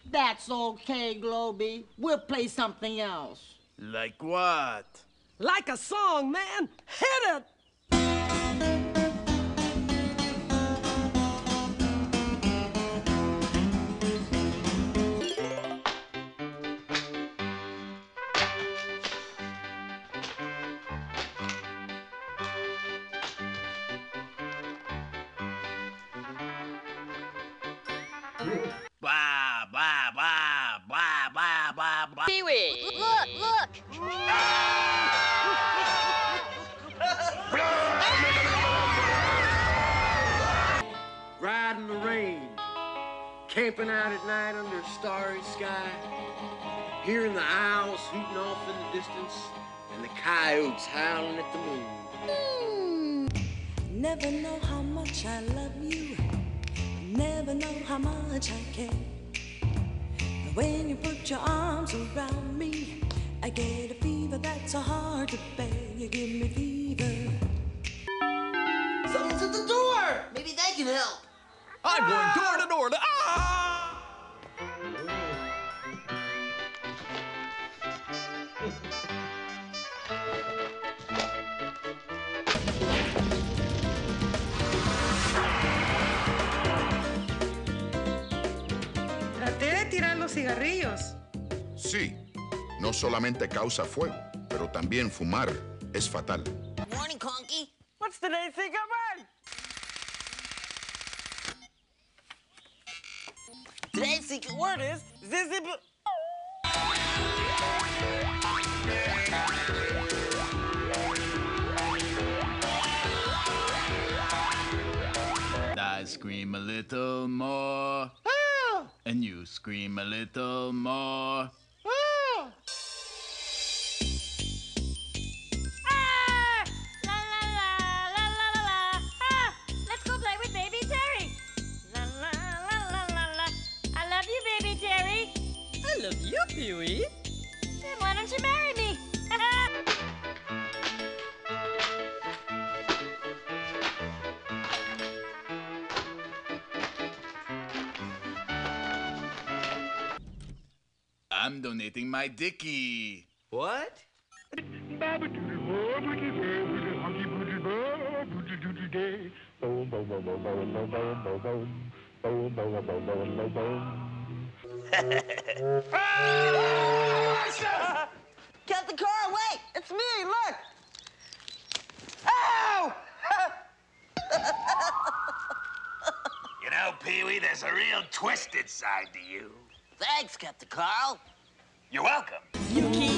That's okay, Globy. We'll play something else. Like what? Like a song, man. Hit it! Blah, blah, blah, blah, blah, blah, blah. Pee-wee! Look! Riding the rain, camping out at night under a starry sky, hearing the owls hooting off in the distance, and the coyotes howling at the moon. Never know how much I love you. Never know how much I care. But when you put your arms around me, I get a fever that's so hard to bear. You give me fever. Someone's at the door! Maybe they can help. I'm going door to door to... Traté de tirar los cigarrillos. Sí, no solamente causa fuego, pero también fumar es fatal. Morning, Conky. What's today's secret word? Today's secret word is zizzy. I scream a little more. And you scream a little more. Let's go play with baby Terry. La la la la la la. I love you, baby Terry. I love you, Pee-wee. Then why don't you marry me? I'm donating my dickie. What? Captain Carl, wait! It's me, look! Ow! You know, Pee-wee, there's a real twisted side to you. Thanks, Captain Carl. You're welcome. You keep